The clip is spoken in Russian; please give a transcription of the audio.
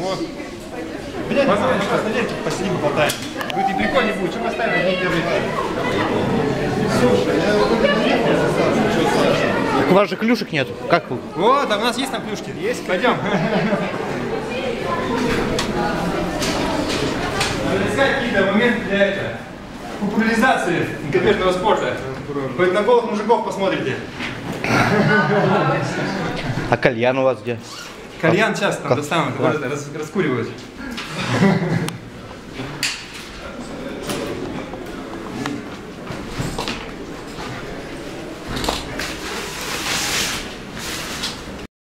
Вот. Блядь, посмотрим, что на ленте посидим, поболтаем. Будет и прикольнее будет, что поставим, не держите. Слушай, я вот это не заставлю, что Саша? Так у вас же клюшек нет. Как вы? Вот, а у нас есть там клюшки. Есть, пойдем. Надо искать какие-то моменты для этого. Популяризации конкретного спорта. Вы на голых мужиков посмотрите. А кальян у вас где? Кальян сейчас там достанут, раскуривают.